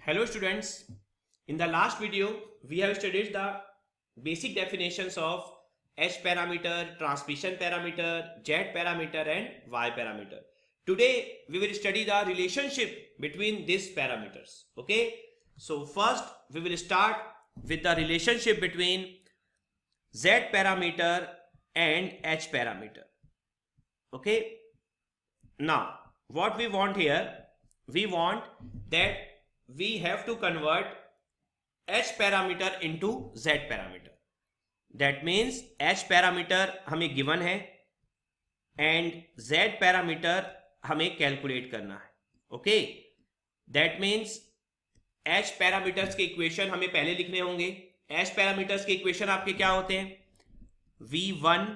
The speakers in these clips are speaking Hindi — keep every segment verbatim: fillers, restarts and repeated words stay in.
Hello students, in the last video we have studied the basic definitions of H parameter, transmission parameter, Z parameter and Y parameter. Today we will study the relationship between these parameters. Okay, so first we will start with the relationship between Z parameter and H parameter. Okay, now what we want here, we want that we have to convert H parameter into Z parameter. That means H parameter हमें given है and Z parameter हमें calculate करना है. Okay, that means H parameters के equation हमें पहले लिखने होंगे. H parameters के equation आपके क्या होते हैं? V one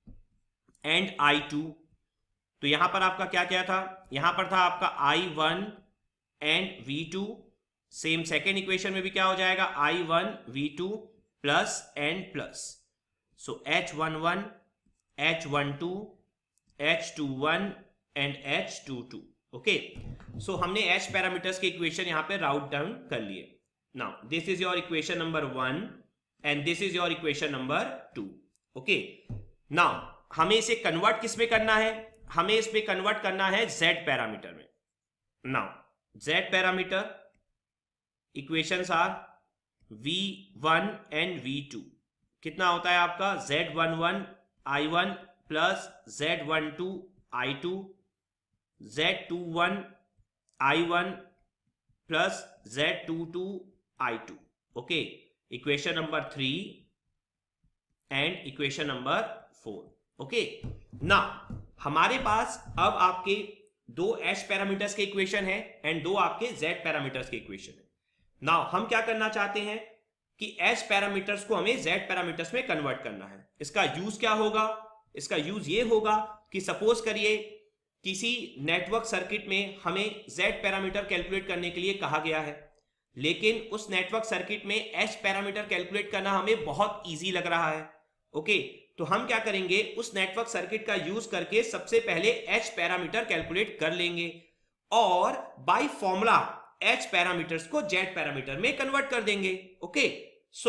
and I two. तो यहां पर आपका क्या क्या था? यहां पर था आपका I one and V two. Same second equation में भी क्या हो जाएगा? I one V two plus and plus. So H one one, H one two, H two one and H two two. Okay, so हमने H पैरामीटर्स के इक्वेशन यहां पे राउट डाउन कर लिए. Now this is your equation number one and this is your equation number two. Okay, now हमें इसे कन्वर्ट किस में करना है? हमें इस पे कन्वर्ट करना है Z पैरामीटर में. Now Z parameter equations are V one and V two. कितना होता है आपका? Z one one I one plus Z one two I two, Z two one I one plus Z two two I two. Okay, equation number three and equation number four. Okay, ना हमारे पास अब आपके दो H पैरामीटर्स के इक्वेशन है एंड दो आपके Z पैरामीटर्स के इक्वेशन है. नाउ हम क्या करना चाहते हैं कि H पैरामीटर्स को हमें Z पैरामीटर्स में कन्वर्ट करना है. इसका यूज क्या होगा? इसका यूज ये होगा कि सपोज करिए किसी नेटवर्क सर्किट में हमें Z पैरामीटर कैलकुलेट करने के लिए कहा गया है, लेकिन उस नेटवर्क सर्किट में H पैरामीटर कैलकुलेट करना हमें बहुत इजी लग रहा है. ओके, तो हम क्या करेंगे? उस नेटवर्क सर्किट का यूज करके सबसे पहले H पैरामीटर कैलकुलेट कर लेंगे और बाय फॉर्मूला H पैरामीटर्स को Z पैरामीटर में कन्वर्ट कर देंगे. ओके, सो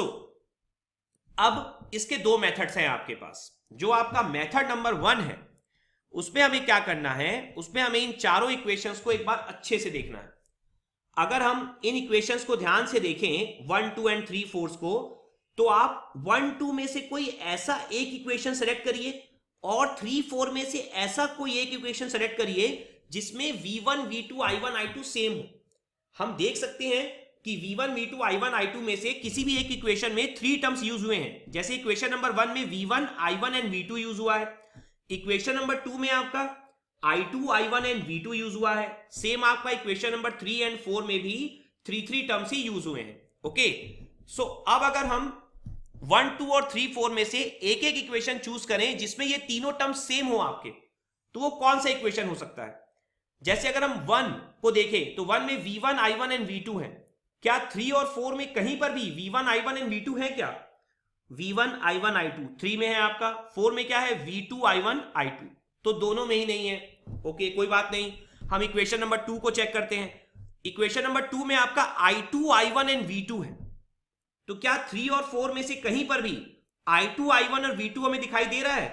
अब इसके दो मेथड्स हैं आपके पास. जो आपका मेथड नंबर वन है उसमें हमें क्या करना है? उसमें हमें इन चारों इक्वेशंस को एक बार अच्छे से देखना है. अगर हम इन इक्वेशंस को ध्यान से देखें, one two and three fours को, तो आप वन टू में से कोई ऐसा एक इक्वेशन सेलेक्ट करिए और थ्री फोर में से ऐसा कोई एक इक्वेशन सेलेक्ट करिए जिसमें V one, V two, I one, I two same हो. हम देख सकते हैं कि V one, V two, I one, I two में से किसी भी एक इक्वेशन में थ्री टर्म्स यूज हुए हैं. जैसे इक्वेशन नंबर वन में V one, I one and V two use हुआ है. इक्वेशन नंबर टू में आपका I two, I one and V two use हुआ है. सेम आपका equation number three and four में भी थ्री थ्री टर्म्स ही यूज हुए हैं. ओके, सो अब अगर हम वन, टू और थ्री, फोर में से एक एक इक्वेशन चूज करें जिसमें ये तीनों टर्म्स सेम हो आपके, तो वो कौन सा इक्वेशन हो सकता है? जैसे अगर हम वन को देखें तो वन में V one, I one and V two है. क्या थ्री और फोर में कहीं पर भी V one, I one and V two है? क्या V one, I one, I two three में है आपका, फोर में क्या है? V two, I one, I two. तो दोनों में ही नहीं है. ओके, कोई बात नहीं. हम इक्वेशन नंबर टू को चेक करते हैं. इक्वेशन नंबर टू में आपका I two, I one and V two है. तो क्या थ्री और फोर में से कहीं पर भी I टू, I वन और V टू हमें दिखाई दे रहा है?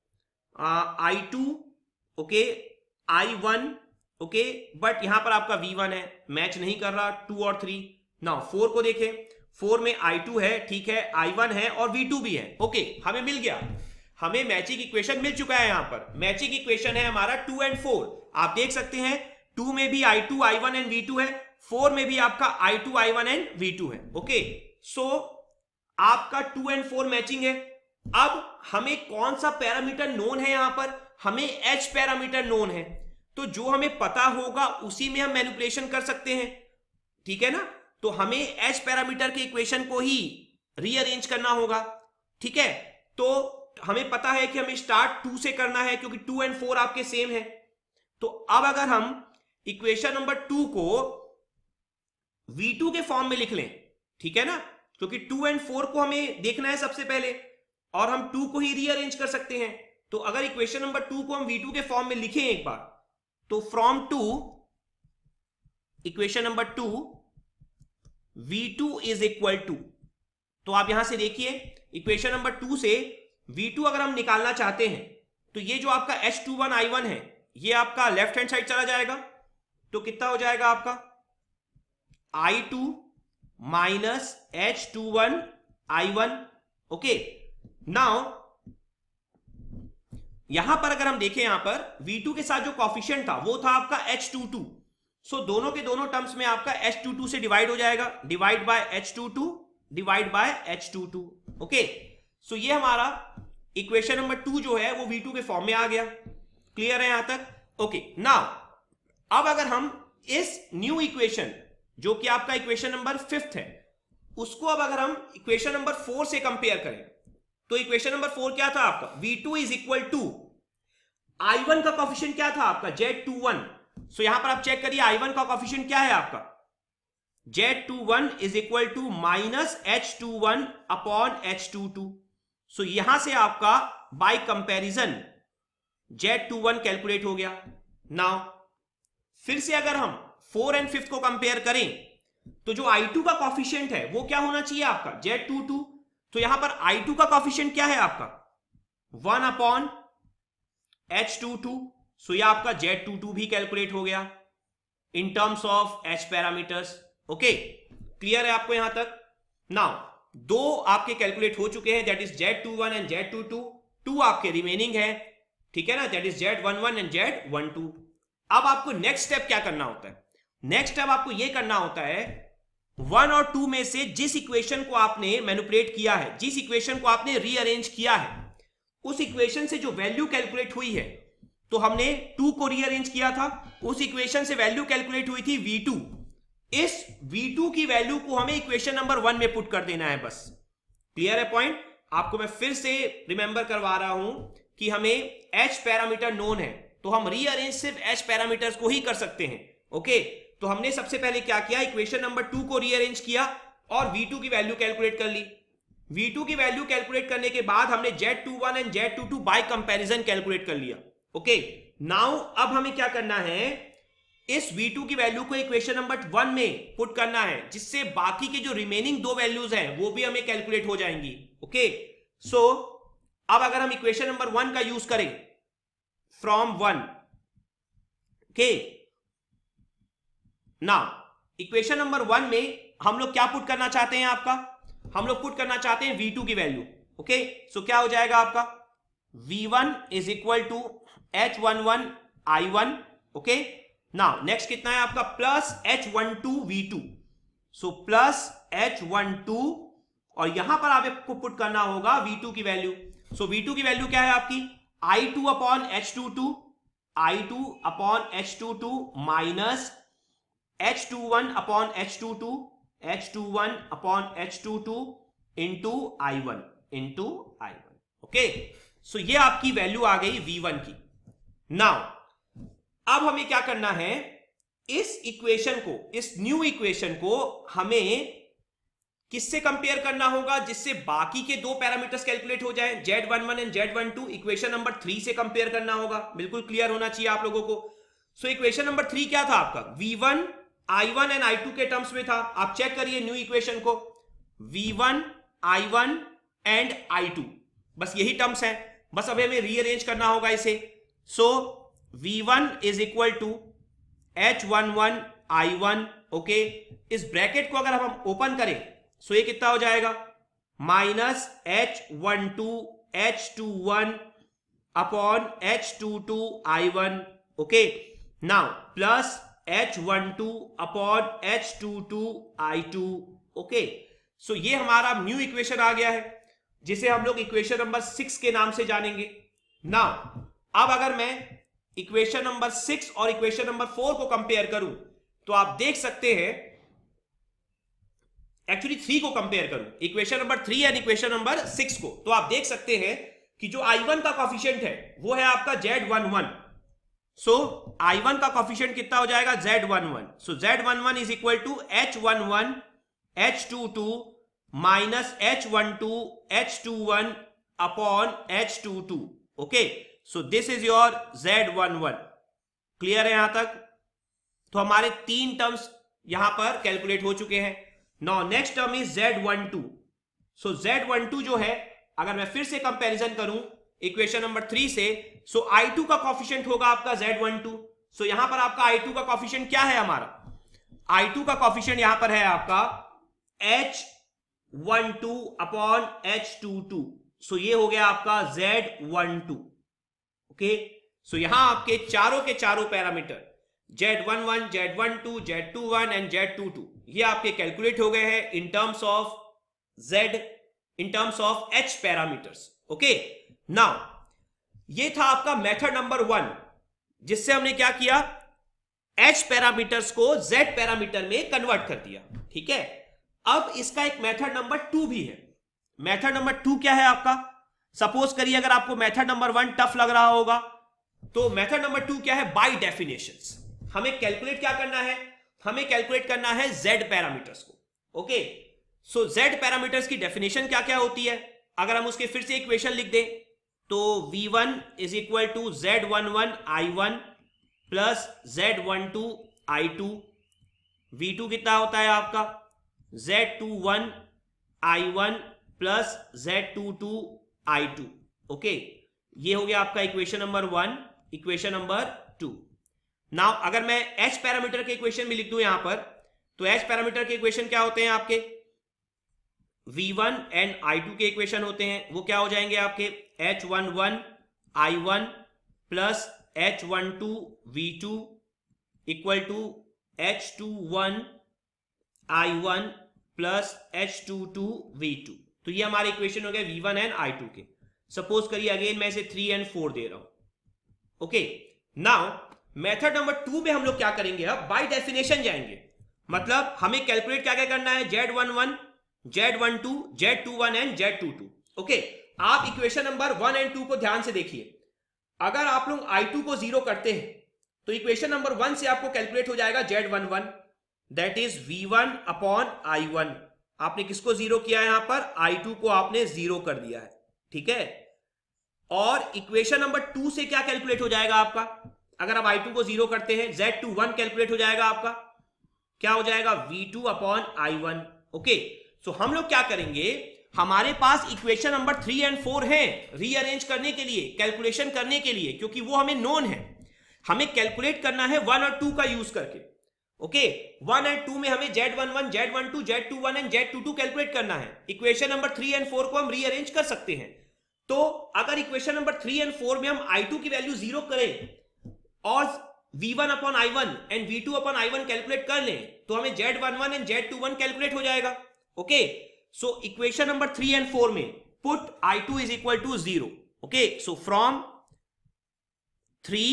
I two, okay, I one, okay, but यहां पर आपका V वन है, मैच नहीं कर रहा टू और थ्री. नाउ फोर को देखें, फोर में I टू है, ठीक है, I वन है और V टू भी है. ओके, हमें मिल गया, हमें मैचिंग इक्वेशन मिल चुका है. यहां पर मैचिंग इक्वेशन है हमारा टू एंड फोर. आप देख सकते हैं टू में भी I two, I one and V two है, फोर में भी आपका I two, I one and V two है. ओके, सो so, आपका टू एंड फोर मैचिंग है. अब हमें कौन सा पैरामीटर नोन है? यहां पर हमें H पैरामीटर नोन है, तो जो हमें पता होगा उसी में हम मैनिपुलेशन कर सकते हैं. ठीक है ना? तो हमें H पैरामीटर के इक्वेशन को ही रीअरेंज करना होगा. ठीक है, तो हमें पता है कि हमें स्टार्ट टू से करना है क्योंकि टू एंड फोर आपके सेम है. तो अब अगर हम इक्वेशन नंबर टू को V टू के फॉर्म में लिख लें, ठीक है ना, क्योंकि टू एंड फोर को हमें देखना है सबसे पहले और हम टू को ही रीअरेंज कर सकते हैं. तो अगर इक्वेशन नंबर टू को हम V टू के फॉर्म में लिखें एक बार, तो from two equation number two V two is equal to, तो आप यहां से देखिए इक्वेशन नंबर टू से वी टू अगर हम निकालना चाहते हैं तो ये जो आपका H two one I one है ये आपका लेफ्ट हैंड साइड चला जाएगा, तो कितना हो जाएगा आपका I two minus H two one I one. Okay, now यहां पर अगर हम देखें यहां पर वी टू के साथ जो कॉफिशिएंट था वो था आपका एच टू टू, सो दोनों के दोनों टर्म्स में आपका एच टू टू से डिवाइड हो जाएगा, divide by H two two divide by H two two. Okay, so ये हमारा इक्वेशन नंबर टू जो है वो वी टू के फॉर्म में आ गया। क्लियर है यहां तक? ओके, नाउ अब अगर हम इस न्यू इक्वेशन जो कि आपका इक्वेशन नंबर फिफ्थ है उसको अब अगर हम इक्वेशन नंबर फोर से कंपेयर करें तो इक्वेशन नंबर फोर क्या था आपका, V two is equal to I one का कॉफिशिएंट क्या था आपका जेड टू वन। सो यहां पर आप चेक करिए आई वन का कॉफिशिएंट क्या है आपका Z two one is equal to minus H two one upon H two two. So यहां से आपका by comparison Z two one calculate हो गया। नाउ फिर से अगर हम फोर एंड फिफ्थ को कंपेयर करें तो जो आई टू का कॉफिशिएंट है वो क्या होना चाहिए आपका जेड टू टू, तो यहां पर आई टू का कॉफिशिएंट क्या है आपका one upon H two two. So यह आपका जेड टू टू भी कैलकुलेट हो गया in terms of H parameters. Okay, clear है आपको यहां तक? नाउ दो आपके कैलकुलेट हो चुके हैं, that is Z two one and Z two two, two आपके रिमेनिंग है, ठीक है ना, that is Z one one and Z one two. अब आपको नेक्स्ट स्टेप क्या करना होता है, नेक्स्ट स्टेप आपको यह करना होता है वन और टू में से जिस इक्वेशन को आपने मैनिपुलेट किया है, जिस इक्वेशन को आपने रीअरेंज किया है, उस इक्वेशन से जो वैल्यू कैलकुलेट हुई है, तो हमने टू को रीअरेंज किया था, उस इक्वेशन से वैल्यू कैलकुलेट हुई थी वी टू, इस वी टू की वैल्यू को हमें इक्वेशन नंबर वन में पुट कर देना है बस। क्लियर है पॉइंट? आपको मैं फिर से रिमेंबर करवा रहा हूं कि हमें एच पैरामीटर नोन है तो हम रीअरेंज सिर्फ एच पैरामीटर्स को ही कर सकते हैं। ओके, तो हमने सबसे पहले क्या किया, इक्वेशन नंबर टू को रीअरेंज किया और वी टू की वैल्यू कैलकुलेट कर ली। वी टू की वैल्यू कैलकुलेट करने के बाद हमने Z two one and Z two two by comparison calculate कर लिया। ओके, नाउ अब हमें क्या करना है, इस वी टू की वैल्यू को इक्वेशन नंबर वन में पुट करना है, जिससे बाकी के जो रिमेनिंग दो वैल्यूज हैं वो भी हमें कैलकुलेट हो जाएंगी। ओके, सो अब अगर हम इक्वेशन नंबर वन का यूज करें from one, okay, now equation number one में हम लोग क्या पुट करना चाहते हैं, आपका हम लोग पुट करना चाहते हैं वी टू की वैल्यू। ओके, सो क्या हो जाएगा आपका V one is equal to H one one I one. Okay, now next कितना है आपका plus H one two V two, so plus H one two, और यहां पर आपको पुट करना होगा वी टू की वैल्यू। सो वी टू की वैल्यू क्या है आपकी I two upon H two two, I two upon H two two minus H two one upon H two two, H two one upon H two two into I one into I one. Okay, so ये आपकी वैल्यू आ गई वी वन की। नाउ अब हमें क्या करना है, इस इक्वेशन को, इस न्यू इक्वेशन को हमें किससे कंपेयर करना होगा, जिससे बाकी के दो पैरामीटर्स कैलकुलेट हो जाए, Z one one and Z one two, equation number three से कंपेयर करना होगा। बिल्कुल क्लियर होना चाहिए आप लोगों को। सो इक्वेशन नंबर थ्री क्या था आपका, V one I one and I two के टर्म्स में था। आप चेक करिए न्यू इक्वेशन को, V one I one and I two, बस यही टर्म्स हैं, बस अब हमें रीअरेंज करना होगा इसे। So V one is equal to H one one I one. Okay, इस ब्रैकेट को अगर हम ओपन करें सो ये कितना हो जाएगा minus H one two H two one upon H two two I one. Okay, now plus H one two upon H two two I two. Okay, so ये हमारा न्यू इक्वेशन आ गया है, जिसे हम लोग इक्वेशन नंबर सिक्स के नाम से जानेंगे। नाउ अब अगर मैं इक्वेशन नंबर सिक्स और इक्वेशन नंबर फोर को कंपेयर करूं तो आप देख सकते हैं, एक्चुअली थ्री को कंपेयर करूं, equation number three and equation number six को, तो आप देख सकते हैं कि जो आई वन का कॉफिशिएंट है वो है आपका Z one one. So I one का कॉफिशिएंट कितना हो जाएगा Z one one. So Z one one is equal to H one one H two two minus H one two H two one upon H two two. Okay, so this is your Z one one. Clear है यहां तक? तो हमारे तीन टर्म्स यहां पर कैलकुलेट हो चुके हैं। Now next term is Z one two. So Z one two जो है, अगर मैं फिर से कंपैरिजन करूं इक्वेशन नंबर थ्री से, सो आई टू का कॉफिशिएंट होगा आपका जेड वन टू. सो यहां पर आपका आई टू का कॉफिशिएंट क्या है हमारा, आई टू का कॉफिशिएंट यहां पर है आपका H one two upon H two two. So ये हो गया आपका Z one two. Okay, so यहां आपके चारों के चारों parameter Z one one, Z one two, Z two one and Z two two ये आपके कैलकुलेट हो गए हैं in terms of Z, in terms of H parameters. Okay, now ये था आपका मेथड नंबर वन, जिससे हमने क्या किया, H पैरामीटर्स को Z पैरामीटर में कन्वर्ट कर दिया. ठीक है, अब इसका एक मेथड नंबर टू भी है. मेथड नंबर टू क्या है आपका, सपोज करिए अगर आपको मेथड नंबर वन टफ लग रहा होगा, तो मेथड नंबर टू क्या है, बाय डेफिनेशंस हमें कैलकुलेट क्या करना है, हमें कैलकुलेट करना है Z पैरामीटर्स को. ओके, सो Z पैरामीटर्स की डेफिनेशन क्या क्या होती है, अगर हम उसके फिर से इक्वेशन लिख दें तो V one is equal to Z one one I one plus Z one two I two. V two कितना होता है आपका Z two one I one plus Z two two I two. Okay, ये हो गया आपका equation number one, equation number two. Now अगर मैं H पैरामीटर के इक्वेशन में लिख दूं यहां पर, तो H पैरामीटर के इक्वेशन क्या होते हैं आपके, V one and I two के इक्वेशन होते हैं. वो क्या हो जाएंगे आपके H one one I one plus H one two V two equal to H two one I one plus H two two V two. तो ये हमारे इक्वेशन हो गए V one and I two के. सपोज करिए अगेन मैं इसे थ्री एंड फोर दे रहा हूं. Okay, now method number two में हम लोग क्या करेंगे, अब बाय डेफिनेशन जाएंगे. मतलब हमें कैलकुलेट क्या क्या करना है, Z one one, Z one two, Z two one and Z two two. Okay, आप equation number one and two को ध्यान से देखिए. अगर आप लोग आई टू को जीरो करते हैं तो इक्वेशन नंबर वन से आपको कैलकुलेट हो जाएगा Z one one, that is V one upon I one. आपने किसको जीरो किया है यहां पर, आई टू को आपने जीरो कर दिया है. ठीक है, और इक्वेशन नंबर टू से क्या कैलकुलेट हो जाएगा आपका, अगर आप आई टू को जीरो करते हैं जेड टू वन कैलकुलेट हो जाएगा आपका, क्या हो जाएगा V two upon I one. Okay, so हम लोग क्या करेंगे, हमारे पास equation number three and four है रीअरेंज करने के लिए, कैलकुलेशन करने के लिए, क्योंकि वो हमें नोन है. हमें कैलकुलेट करना है वन और टू का यूज करके. ओके, वन एंड टू में हमें Z one one, Z one two, Z two one and Z two two calculate करना है. Equation number three and four को हम रीअरेंज कर सकते हैं. तो अगर equation number three and four में हम आई टू की वैल्यू जीरो करें और V one upon I one and V two upon I one calculate कर लें, तो हमें Z one one and Z two one calculate हो जाएगा. Okay, so equation number three and four में put I two is equal to zero. Okay, so from three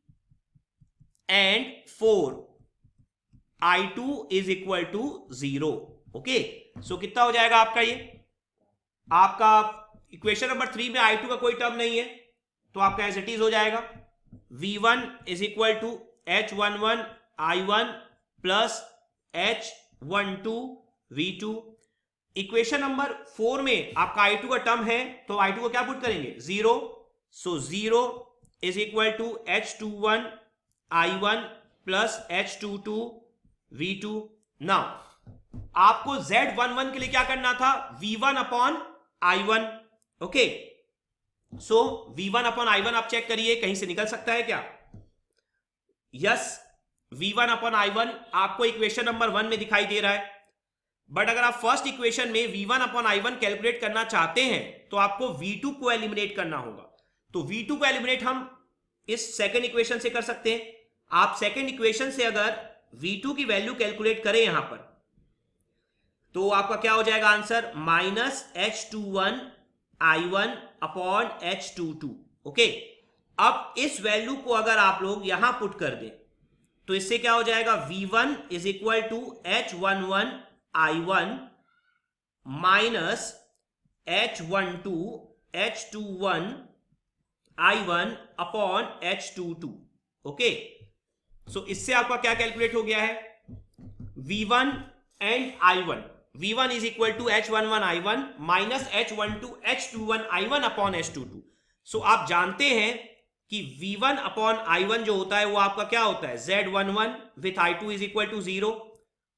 and four I two is equal to zero. Okay, so कितना हो जाएगा आपका, ये आपका इक्वेशन नंबर थ्री में आई टू का कोई टर्म नहीं है, तो आपका एज इट इज हो जाएगा V one is equal to H one one I one plus H one two V two. Equation number four में आपका आई टू का टर्म है, तो आई टू को क्या पुट करेंगे, zero. So zero is equal to H two one I one plus H two two V two. Now आपको जेड वन वन के लिए क्या करना था, V one upon I one. Okay, so V one upon I one आप चेक करिए कहीं से निकल सकता है क्या, yes, V one upon I one आपको इक्वेशन नंबर वन में दिखाई दे रहा है. बट अगर आप फर्स्ट इक्वेशन में V one upon I one calculate करना चाहते हैं तो आपको वी टू को एलिमिनेट करना होगा. तो वी टू को एलिमिनेट हम इस सेकंड इक्वेशन से कर सकते हैं. आप सेकंड इक्वेशन से अगर वी टू की वैल्यू कैलकुलेट करें यहां पर, तो आपका क्या हो जाएगा answer, minus H two one I one upon H two two. Okay, अब इस वैल्यू को अगर आप लोग यहां पुट कर दें तो इससे क्या हो जाएगा, V one is equal to H one one I one minus H one two H two one I one upon H two two. Okay, so इससे आपका क्या कैलकुलेट हो गया है, V one and I one, V one is equal to H one one I one minus H one two H two one I one upon H two two. So आप जानते हैं कि we one upon I one जो होता है वो आपका क्या होता है, Z one one with I two is equal to zero.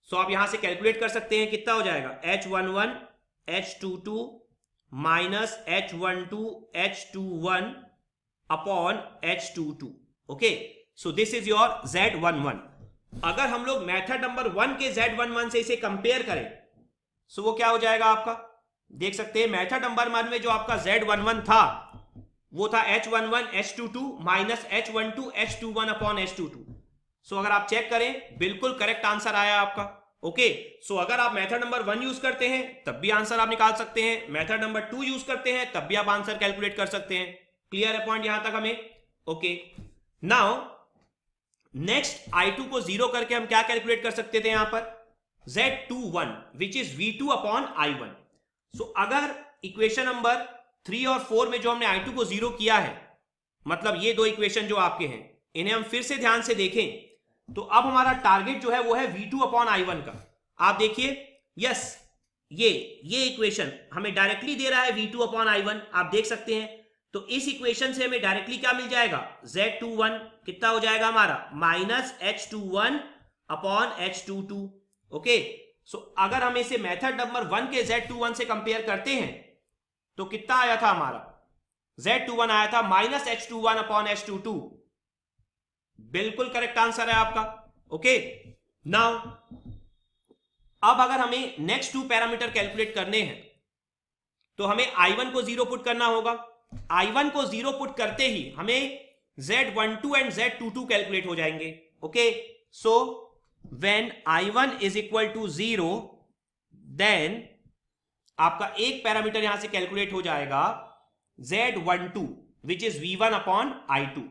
So आप यहां से कैलकुलेट कर सकते हैं, कितना हो जाएगा H one one H two two minus H one two H two one upon H two two. Okay, so this is your Z one one. अगर हम लोग मेथड नंबर वन के जेड वन वन से इसे कंपेयर करें, सो so वो क्या हो जाएगा आपका, देख सकते हैं मेथड नंबर वन में जो आपका जेड वन वन था वो था H one one H two two minus H one two H two one upon H two two. So अगर आप चेक करें बिल्कुल करेक्ट आंसर आया आपका। ओके, सो अगर आप मेथड नंबर वन यूज करते हैं तब भी आंसर आप निकाल सकते हैं, मेथड नंबर टू यूज करते हैं तब भी आप आंसर कैलकुलेट कर सकते हैं। क्लियर है पॉइंट यहां तक हमें? Okay, now next I two को जीरो करके हम क्या कैलकुलेट कर सकते थे यहां पर, Z two one which is V two upon I one. So अगर इक्वेशन नंबर थ्री और फोर में जो हमने आई टू को जीरो किया है, मतलब ये दो इक्वेशन जो आपके हैं इन्हें हम फिर से ध्यान से देखें तो अब हमारा टारगेट जो है वो है V two upon I one का। आप देखिए, यस ये ये इक्वेशन हमें डायरेक्टली दे रहा है V two upon I one, आप देख सकते हैं। तो इस इक्वेशन से हमें डायरेक्टली क्या मिल जाएगा, जेड टू वन कितना हो जाएगा हमारा, minus H two one upon H two two. Okay, so अगर हम इसे मेथड नंबर वन के जेड टू वन से कंपेयर करते हैं तो कितना आया था हमारा, जेड टू वन आया था minus H two one upon H two two. बिल्कुल करेक्ट आंसर है आपका। ओके, नाउ अब अगर हमें नेक्स्ट टू पैरामीटर कैलकुलेट करने हैं तो हमें आई वन को जीरो पुट करना होगा। आई वन को जीरो पुट करते ही हमें Z one two and Z two two calculate हो जाएंगे। Okay, so when I one is equal to zero then आपका एक पैरामीटर यहां से कैलकुलेट हो जाएगा Z one two which is V one upon I two,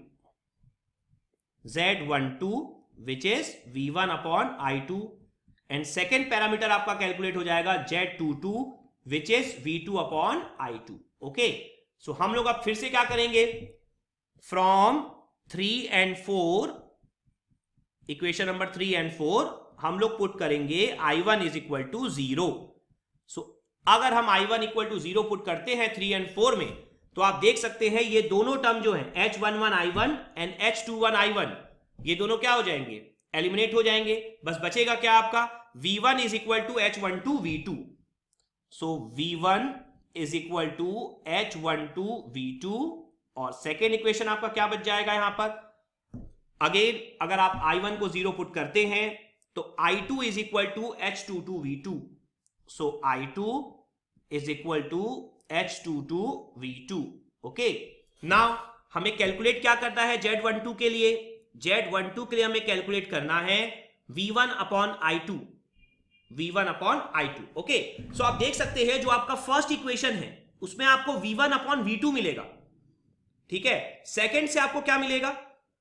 Z one two which is V one upon I two, and second parameter आपका कैलकुलेट हो जाएगा Z two two which is V two upon I two. Okay, so हम लोग अब फिर से क्या करेंगे, from three and four, equation number three and four हम लोग पुट करेंगे I one is equal to zero. So अगर हम I one equal to zero put करते हैं थ्री एंड फोर में तो आप देख सकते हैं ये दोनों टर्म जो है H one one I one and H two one I one, ये दोनों क्या हो जाएंगे, एलिमिनेट हो जाएंगे। बस बचेगा क्या आपका, V one is equal to H one two V two. So V one is equal to H one two V two, और सेकेंड इक्वेशन आपका क्या बच जाएगा यहां पर, अगेन अगर आप आई वन को जीरो पुट करते हैं तो I two is equal to H two two V two. So I two is equal to H two two V two. Okay, now हमें कैलकुलेट क्या करना है जेड वन टू के लिए, जेड वन टू के लिए हमें कैलकुलेट करना है V one upon I two, V one upon I two. Okay, so आप देख सकते हैं जो आपका फर्स्ट इक्वेशन है उसमें आपको V one upon V two मिलेगा, ठीक है। सेकेंड से आपको क्या मिलेगा,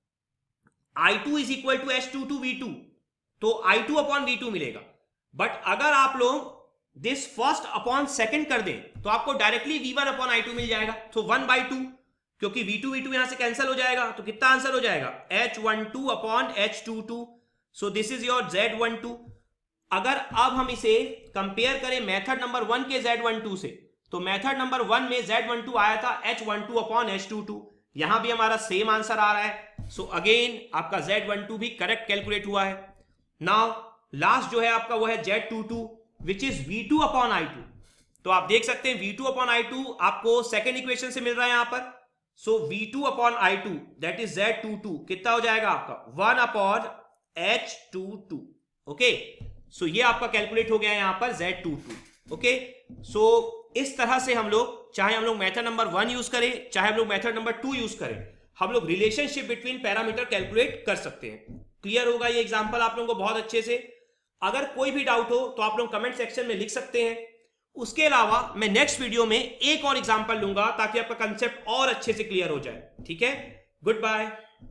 I two is equal to H two two V two, तो I two upon V two मिलेगा। बट अगर आप लोग दिस फर्स्ट अपॉन सेकंड कर दें तो आपको directly V one upon I two मिल जाएगा, तो वन बाई टू, क्योंकि वी टू वी टू यहां से कैंसिल हो जाएगा, तो कितना आंसर हो जाएगा H one two upon H two two. So this is your Z one two. अगर अब हम इसे कंपेयर करें मेथड नंबर वन के जेड वन टू से, तो मेथड नंबर वन में जेड वन टू आया था H one two upon H two two, यहां भी हमारा सेम आंसर आ रहा है। सो अगेन आपका जेड वन टू भी करेक्ट कैलकुलेट हुआ है। नाउ लास्ट जो है आपका वो है Z two two which is V two upon I two. तो आप देख सकते हैं V two upon I two आपको सेकेंड इक्वेशन से मिल रहा है यहां पर। So V two upon I two that is Z two two कितना हो जाएगा आपका one upon H two two. Okay, so ये आपका कैलकुलेट हो गया है यहां पर Z two two. Okay, so इस तरह से हम लोग, चाहे हम लोग मेथड नंबर वन यूज करें चाहे हम लोग मेथड नंबर टू यूज करें, हम लोग रिलेशनशिप बिटवीन पैरामीटर कैलकुलेट कर सकते हैं। क्लियर होगा ये एग्जांपल आप लोगों को बहुत अच्छे से। अगर कोई भी डाउट हो तो आप लोग कमेंट सेक्शन में लिख सकते हैं। उसके अलावा मैं नेक्स्ट वीडियो में एक और एग्जांपल लूंगा ताकि आपका कंसेप्ट और अच्छे से क्लियर हो जाए। ठीक है, गुड बाय।